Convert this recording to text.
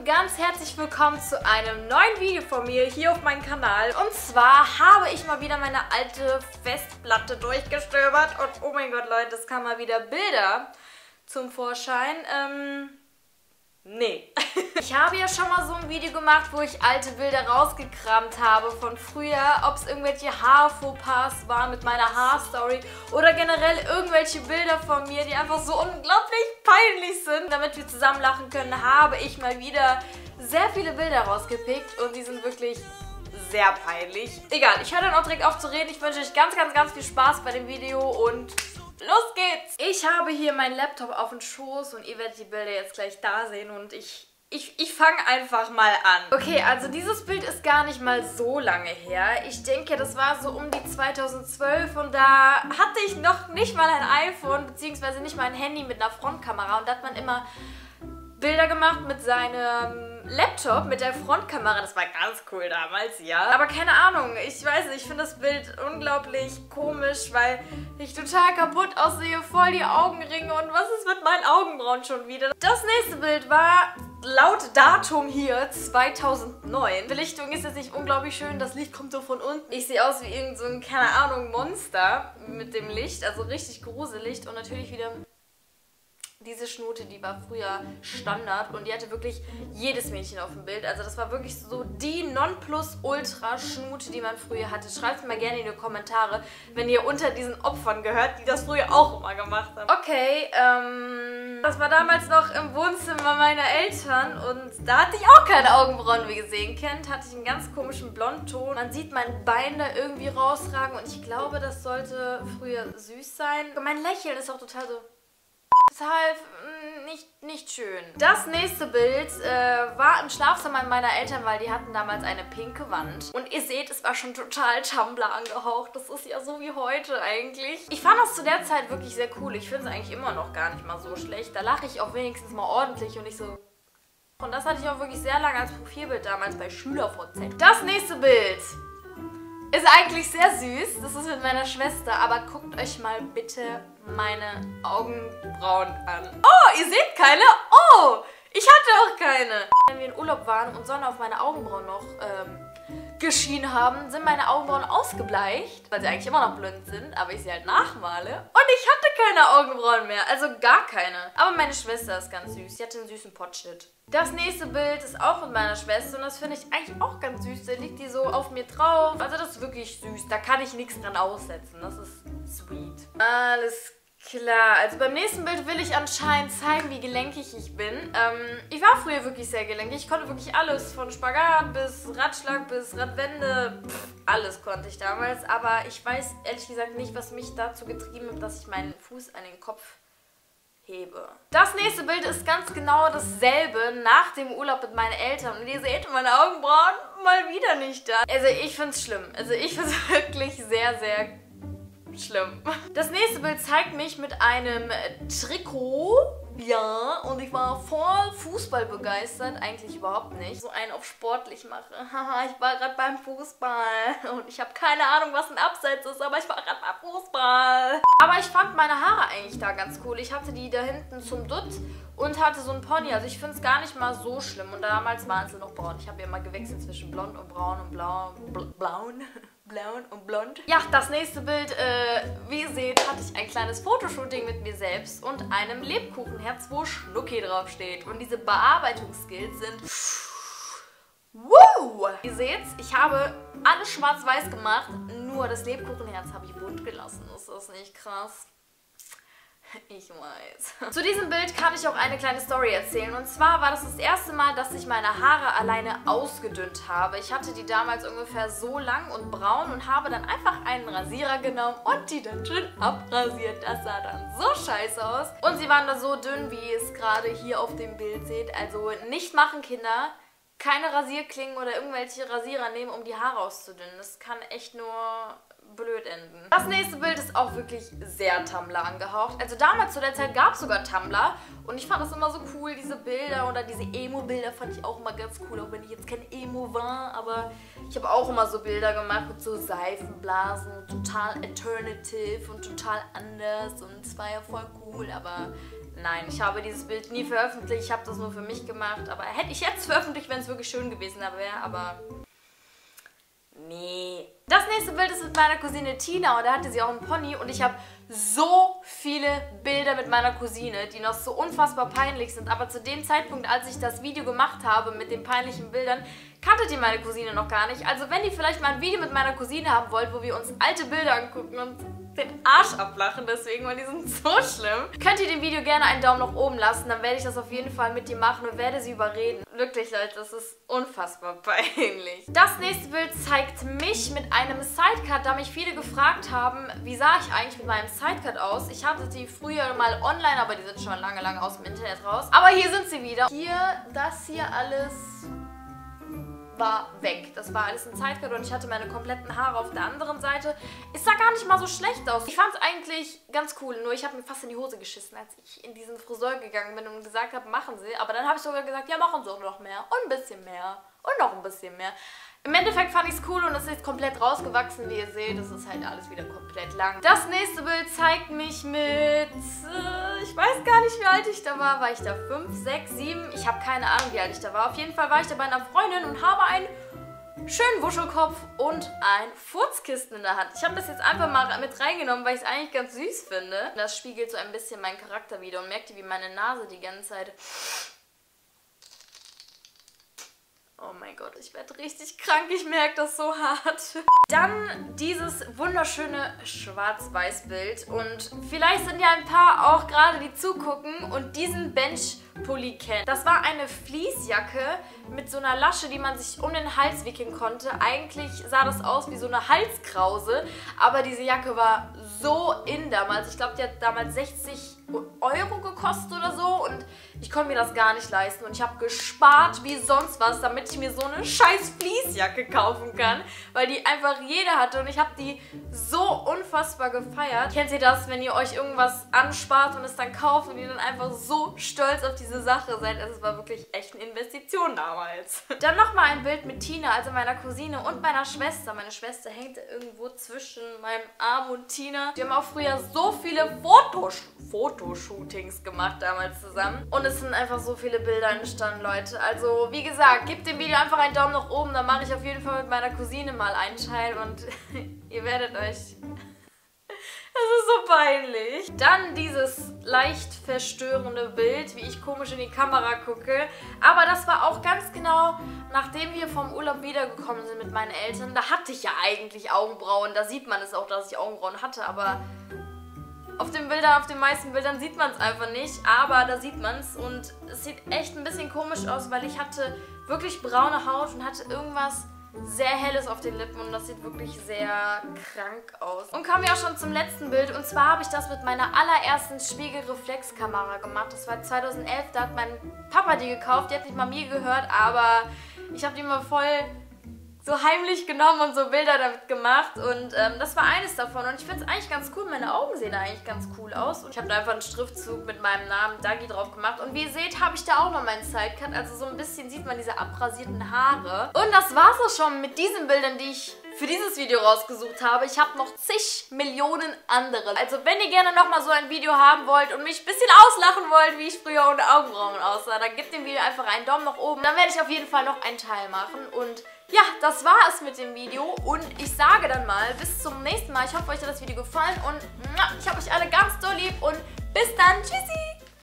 und ganz herzlich willkommen zu einem neuen Video von mir hier auf meinem Kanal. Und zwar habe ich mal wieder meine alte Festplatte durchgestöbert und oh mein Gott Leute, es kamen mal wieder Bilder zum Vorschein. Nee. Ich habe ja schon mal so ein Video gemacht, wo ich alte Bilder rausgekramt habe von früher, ob es irgendwelche Haarfauxpas waren mit meiner Haarstory oder generell irgendwelche Bilder von mir, die einfach so unglaublich peinlich sind. Damit wir zusammen lachen können, habe ich mal wieder sehr viele Bilder rausgepickt und die sind wirklich sehr peinlich. Egal, ich höre dann auch direkt auf zu reden. Ich wünsche euch ganz viel Spaß bei dem Video und los geht's! Ich habe hier meinen Laptop auf dem Schoß und ihr werdet die Bilder jetzt gleich da sehen und ich fange einfach mal an. Okay, also dieses Bild ist gar nicht mal so lange her. Ich denke, das war so um die 2012 und da hatte ich noch nicht mal ein iPhone, beziehungsweise nicht mal ein Handy mit einer Frontkamera und da hat man immer Bilder gemacht mit seinem Laptop, mit der Frontkamera. Das war ganz cool damals, ja. Aber keine Ahnung, ich weiß nicht, ich finde das Bild unglaublich komisch, weil ich total kaputt aussehe, voll die Augenringe und was ist mit meinen Augenbrauen schon wieder? Das nächste Bild war laut Datum hier 2009. Die Belichtung ist jetzt nicht unglaublich schön, das Licht kommt so von unten. Ich sehe aus wie irgend so ein, keine Ahnung, Monster mit dem Licht, also richtig gruselig und natürlich wieder diese Schnute, die war früher Standard und die hatte wirklich jedes Mädchen auf dem Bild. Also das war wirklich so die Nonplusultra-Schnute, die man früher hatte. Schreibt es mal gerne in die Kommentare, wenn ihr unter diesen Opfern gehört, die das früher auch immer gemacht haben. Okay, das war damals noch im Wohnzimmer meiner Eltern und da hatte ich auch keine Augenbrauen, wie ihr sehen könnt. Hatte ich einen ganz komischen Blondton. Man sieht mein Bein da irgendwie rausragen und ich glaube, das sollte früher süß sein. Und mein Lächeln ist auch total so... Deshalb nicht schön. Das nächste Bild war im Schlafzimmer meiner Eltern, weil die hatten damals eine pinke Wand. Und ihr seht, es war schon total Tumblr angehaucht. Das ist ja so wie heute eigentlich. Ich fand das zu der Zeit wirklich sehr cool. Ich finde es eigentlich immer noch gar nicht mal so schlecht. Da lache ich auch wenigstens mal ordentlich und nicht so... Und das hatte ich auch wirklich sehr lange als Profilbild damals bei SchülerVZ. Das nächste Bild ist eigentlich sehr süß. Das ist mit meiner Schwester. Aber guckt euch mal bitte meine Augenbrauen an. Oh, ihr seht keine? Oh, ich hatte auch keine. Wenn wir in Urlaub waren und Sonne auf meine Augenbrauen noch geschienen haben, sind meine Augenbrauen ausgebleicht, weil sie eigentlich immer noch blond sind, aber ich sie halt nachmale. Und ich hatte keine Augenbrauen mehr, also gar keine. Aber meine Schwester ist ganz süß, sie hatte einen süßen Potschnitt. Das nächste Bild ist auch mit meiner Schwester und das finde ich eigentlich auch ganz süß. Da liegt die so auf mir drauf. Also das ist wirklich süß, da kann ich nichts dran aussetzen. Das ist sweet. Alles klar, also beim nächsten Bild will ich anscheinend zeigen, wie gelenkig ich bin. Ich war früher wirklich sehr gelenkig. Ich konnte wirklich alles, von Spagat bis Radschlag bis Radwende. Alles konnte ich damals. Aber ich weiß ehrlich gesagt nicht, was mich dazu getrieben hat, dass ich meinen Fuß an den Kopf hebe. Das nächste Bild ist ganz genau dasselbe nach dem Urlaub mit meinen Eltern. Und ihr seht, meine Augenbrauen mal wieder nicht da. Also ich finde es schlimm. Also ich finde es wirklich sehr schlimm. Das nächste Bild zeigt mich mit einem Trikot. Ja, und ich war voll Fußball begeistert. Eigentlich überhaupt nicht. So einen auf sportlich mache. Haha, ich war gerade beim Fußball. Und ich habe keine Ahnung, was ein Abseits ist, aber ich war gerade beim Fußball. Aber ich fand meine Haare eigentlich da ganz cool. Ich hatte die da hinten zum Dutt und hatte so ein Pony. Also ich finde es gar nicht mal so schlimm. Und damals waren sie noch braun. Ich habe ja immer gewechselt zwischen blond und braun und blau. Blauen und blond. Ja, das nächste Bild, wie ihr seht, hatte ich ein kleines Fotoshooting mit mir selbst und einem Lebkuchenherz, wo Schnucki draufsteht. Und diese Bearbeitungsskills sind... Woo! Ihr seht, ich habe alles schwarz-weiß gemacht, nur das Lebkuchenherz habe ich bunt gelassen. Ist das nicht krass? Ich weiß. Zu diesem Bild kann ich auch eine kleine Story erzählen. Und zwar war das erste Mal, dass ich meine Haare alleine ausgedünnt habe. Ich hatte die damals ungefähr so lang und braun und habe dann einfach einen Rasierer genommen und die dann schön abrasiert. Das sah dann so scheiße aus. Und sie waren da so dünn, wie ihr es gerade hier auf dem Bild seht. Also nicht machen, Kinder. Keine Rasierklingen oder irgendwelche Rasierer nehmen, um die Haare auszudünnen. Das kann echt nur blöd enden. Das nächste Bild ist auch wirklich sehr Tumblr angehaucht. Also damals zu der Zeit gab es sogar Tumblr und ich fand das immer so cool, diese Bilder oder diese Emo-Bilder fand ich auch immer ganz cool, auch wenn ich jetzt kein Emo war, aber ich habe auch immer so Bilder gemacht mit so Seifenblasen, total alternative und total anders und es war ja voll cool, aber Nein, ich habe dieses Bild nie veröffentlicht. Ich habe das nur für mich gemacht. Aber ich hätte es veröffentlicht, wenn es wirklich schön gewesen wäre. Aber nee. Das nächste Bild ist mit meiner Cousine Tina und da hatte sie auch einen Pony und ich habe so viele Bilder mit meiner Cousine, die noch so unfassbar peinlich sind, aber zu dem Zeitpunkt, als ich das Video gemacht habe mit den peinlichen Bildern, kanntet ihr meine Cousine noch gar nicht. Also wenn ihr vielleicht mal ein Video mit meiner Cousine haben wollt, wo wir uns alte Bilder angucken und den Arsch ablachen deswegen, weil die sind so schlimm, könnt ihr dem Video gerne einen Daumen nach oben lassen, dann werde ich das auf jeden Fall mit ihr machen und werde sie überreden. Wirklich, Leute, das ist unfassbar peinlich. Das nächste Bild zeigt mich mit einem Sidecut, da mich viele gefragt haben, wie sah ich eigentlich mit meinem Sidecut aus. Ich hatte die früher mal online, aber die sind schon lange, lange aus dem Internet raus. Aber hier sind sie wieder. Das hier alles war weg. Das war alles ein Sidecut und ich hatte meine kompletten Haare auf der anderen Seite. Es sah gar nicht mal so schlecht aus. Ich fand es eigentlich ganz cool, nur ich habe mir fast in die Hose geschissen, als ich in diesen Friseur gegangen bin und gesagt habe, machen Sie. Aber dann habe ich sogar gesagt, ja, machen Sie auch noch mehr und ein bisschen mehr und noch ein bisschen mehr. Im Endeffekt fand ich es cool und es ist komplett rausgewachsen, wie ihr seht. Es ist halt alles wieder komplett lang. Das nächste Bild zeigt mich mit, ich weiß gar nicht, wie alt ich da war. War ich da 5, 6, 7? Ich habe keine Ahnung, wie alt ich da war. Auf jeden Fall war ich da bei einer Freundin und habe einen schönen Wuschelkopf und ein Furzkissen in der Hand. Ich habe das jetzt einfach mal mit reingenommen, weil ich es eigentlich ganz süß finde. Das spiegelt so ein bisschen meinen Charakter wider und merkt ihr, wie meine Nase die ganze Zeit... Oh mein Gott, ich werde richtig krank, ich merke das so hart. Dann dieses wunderschöne Schwarz-Weiß-Bild und vielleicht sind ja ein paar auch gerade, die zugucken und diesen Bench-Pulli kennen. Das war eine Fleecejacke mit so einer Lasche, die man sich um den Hals wickeln konnte. Eigentlich sah das aus wie so eine Halskrause, aber diese Jacke war so in damals. Ich glaube, die hat damals 60 € gekostet oder so und ich konnte mir das gar nicht leisten und ich habe gespart wie sonst was, damit ich mir so eine scheiß Fleecejacke kaufen kann, weil die einfach jeder hatte und ich habe die so unfassbar gefeiert. Kennt ihr das, wenn ihr euch irgendwas anspart und es dann kauft und ihr dann einfach so stolz auf diese Sache seid? Also es war wirklich echt eine Investition damals. Dann nochmal ein Bild mit Tina, also meiner Cousine und meiner Schwester. Meine Schwester hängt irgendwo zwischen meinem Arm und Tina. Wir haben auch früher so viele Fotoshootings gemacht damals zusammen und es sind einfach so viele Bilder entstanden, Leute. Also wie gesagt, gebt dem Video einfach einen Daumen nach oben, dann mache ich auf jeden Fall mit meiner Cousine mal einen Teil und ihr werdet euch... Das ist so peinlich. Dann dieses leicht verstörende Bild, wie ich komisch in die Kamera gucke. Aber das war auch ganz genau, nachdem wir vom Urlaub wiedergekommen sind mit meinen Eltern. Da hatte ich ja eigentlich Augenbrauen. Da sieht man es auch, dass ich Augenbrauen hatte. Aber auf den Bildern, auf den meisten Bildern sieht man es einfach nicht. Aber da sieht man es. Und es sieht echt ein bisschen komisch aus, weil ich hatte wirklich braune Haut und hatte irgendwas sehr Helles auf den Lippen und das sieht wirklich sehr krank aus. Und kommen wir auch schon zum letzten Bild und zwar habe ich das mit meiner allerersten Spiegelreflexkamera gemacht. Das war 2011, da hat mein Papa die gekauft, die hat nicht mal mir gehört, aber ich habe die mal voll so heimlich genommen und so Bilder damit gemacht und das war eines davon und ich finde es eigentlich ganz cool, meine Augen sehen eigentlich ganz cool aus und ich habe da einfach einen Schriftzug mit meinem Namen Dagi drauf gemacht und wie ihr seht, habe ich da auch noch meinen Sidecut, also so ein bisschen sieht man diese abrasierten Haare. Und das war's auch schon mit diesen Bildern, die ich für dieses Video rausgesucht habe. Ich habe noch zig Millionen andere. Also wenn ihr gerne nochmal so ein Video haben wollt und mich ein bisschen auslachen wollt, wie ich früher ohne Augenbrauen aussah, dann gebt dem Video einfach einen Daumen nach oben. Dann werde ich auf jeden Fall noch einen Teil machen und ja, das war es mit dem Video und ich sage dann mal bis zum nächsten Mal. Ich hoffe, euch hat das Video gefallen und ich habe euch alle ganz doll lieb und bis dann. Tschüssi!